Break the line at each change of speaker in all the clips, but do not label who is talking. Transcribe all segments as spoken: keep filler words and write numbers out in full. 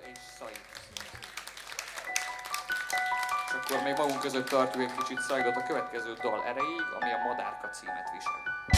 és Saiid. És akkor még magunk között tartjuk egy kicsit Saiidot a következő dal erejéig, ami a Madárka címet visel.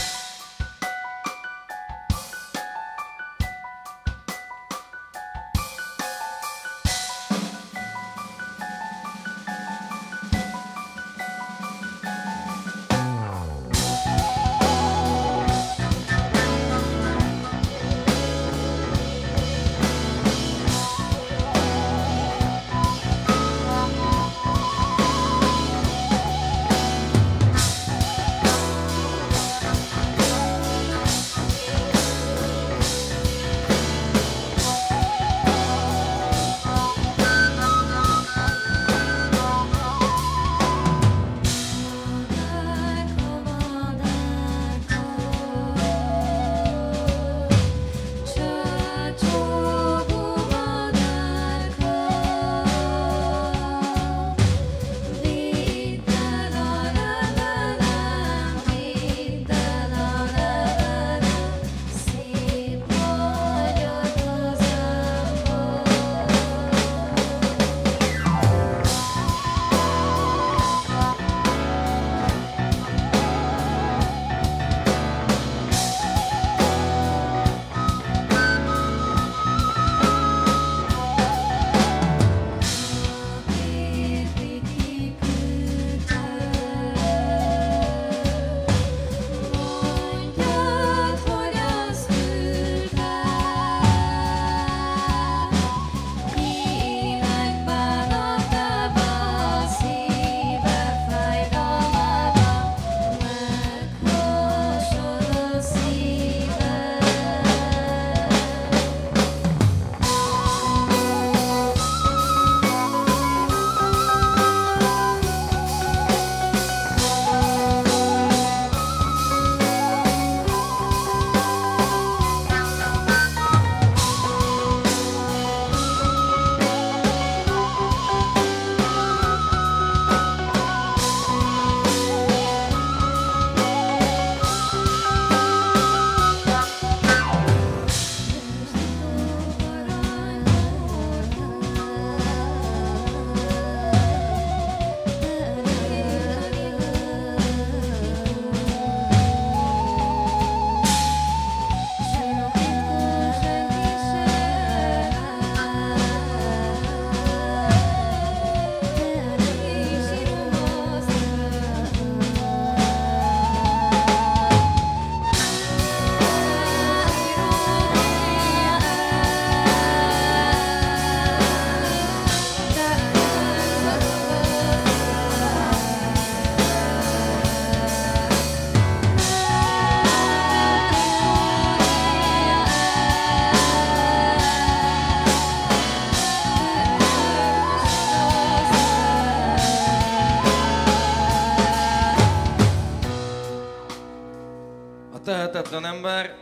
tehetetlen ember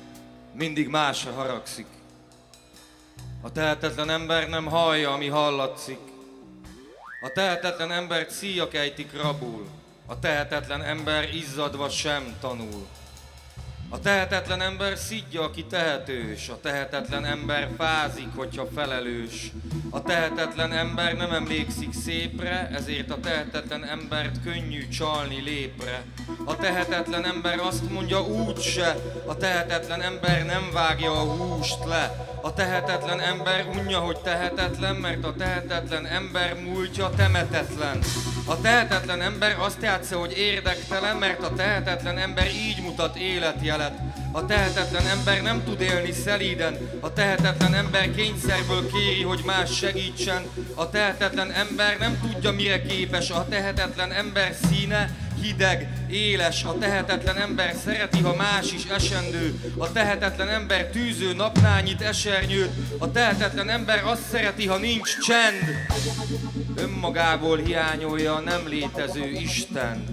mindig másra haragszik. A tehetetlen ember nem hallja, ami hallatszik. A tehetetlen embert szíjak ejtik rabul. A tehetetlen ember izzadva sem tanul. A tehetetlen ember szidja, aki tehetős. A tehetetlen ember fázik, hogyha felelős. A tehetetlen ember nem emlékszik szépre, ezért a tehetetlen embert könnyű csalni lépre. A tehetetlen ember azt mondja úgyse, a tehetetlen ember nem vágja a húst le. A tehetetlen ember unja, hogy tehetetlen, mert a tehetetlen ember múltja temetetlen. A tehetetlen ember azt játsza, hogy érdektelen, mert a tehetetlen ember így mutat életjelet. A tehetetlen ember nem tud élni szelíden, a tehetetlen ember kényszerből kéri, hogy más segítsen. A tehetetlen ember nem tudja, mire képes, a tehetetlen ember színe hideg, éles. A tehetetlen ember szereti, ha más is esendő. A tehetetlen ember tűző napnál nyit esernyőt. A tehetetlen ember azt szereti, ha nincs csend. Önmagából hiányolja a nem létező Istent.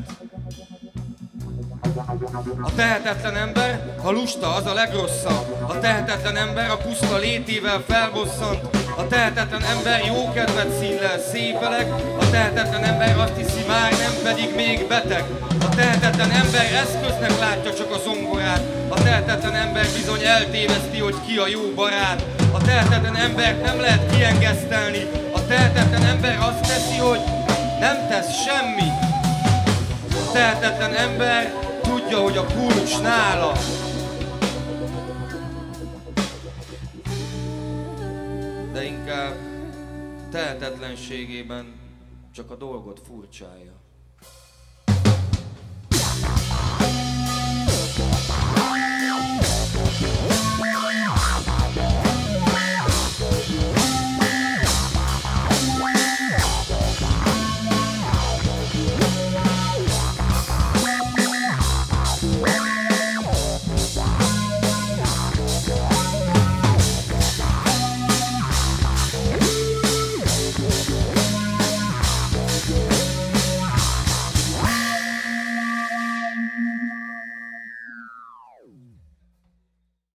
A tehetetlen ember, ha lusta, az a legrosszabb. A tehetetlen ember a puszta létével felbosszant. A tehetetlen ember jókedvet színlel, szépeleg. A tehetetlen ember azt hiszi, már nem, pedig még beteg. A tehetetlen ember eszköznek látja csak a zomborát. A tehetetlen ember bizony eltéveszti, hogy ki a jó barát. A tehetetlen embert nem lehet kiengesztelni. A tehetetlen ember azt teszi, hogy nem tesz semmit. A tehetetlen ember tudja, hogy a kulcs nála. De inkább tehetetlenségében csak a dolgot furcsálja.